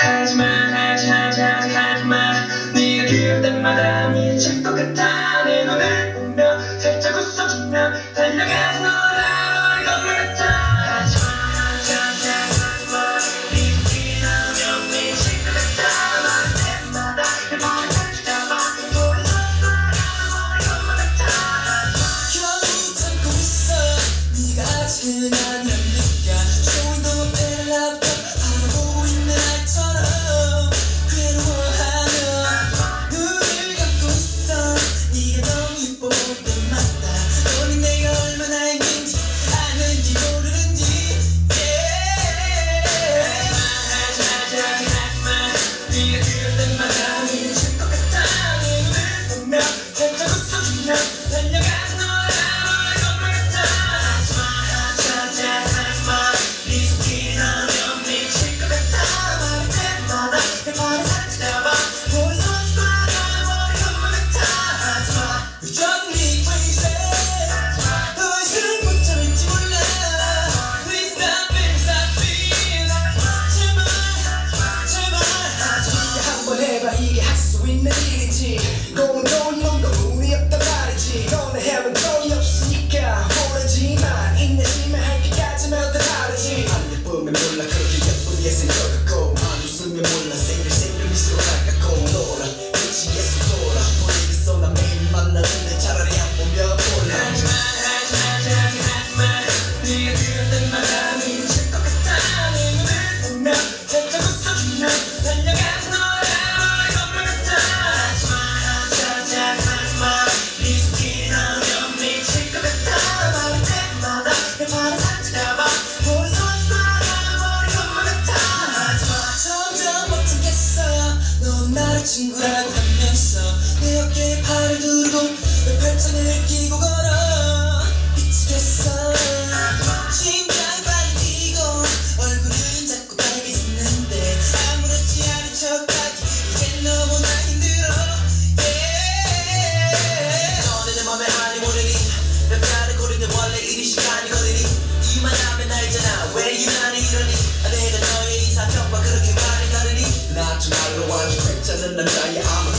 하지마 하지마 네가 그럴 때마다 미칠 것 같아 내 눈을 보며 살짝 웃어주면 달려가서 너랑 건물 같아 하지마 하지마 네 눈이 나오면 미칠 것 같아 말할 때마다 내 머리 살짝잡아 보여서 너랑 건물 같아 겨우 참고 있어 네가 아직은 아니라니까 Showing the better laptop 바라보고 있는 아이처럼 이게 할 수 있는 일이지 고문도 이런 거 운이 없단 말이지 너는 해본 적이 없으니까 모르지만 인내심에 할 때까지면 다 다르지 안 예쁘면 몰라 그렇게 예쁘게 생겨갖고 안 웃으면 몰라 생글생글 미소가 깎고 놀아 미치겠어 돌아 보이겠어 나 매일 만나는데 차라리 안 보면 몰라 하지마 네가 그럴 때마다 미칠 것 같아 내 눈을 보며 살짝 웃어주면 달려가서 너랑 건물 같아 하지마 네 손길이 나오면 미칠 것 같아 말할 때마다 내 발을 살짝 잡아 보여서 너랑 건물 같아 하지마 점점 못 참겠어 넌 나를 친구라고 하면서 내 어깨에 팔을 두르고 내 팔짱을 끼고 걸어 미치겠어 심장이 빨리 뛰고 얼굴은 자꾸 빨개지는데 아무렇지 않은 척하기 이젠 너무나 힘들어 너네 내 맘에 아니 모르니 몇 달을 고르는 원래 이리 시간이 걸리니 이만 하면 알잖아 왜 유난히 이러니 내가 너의 이사평과 그렇게 많이 다르니 나 정말로 아주 괜찮은 남자야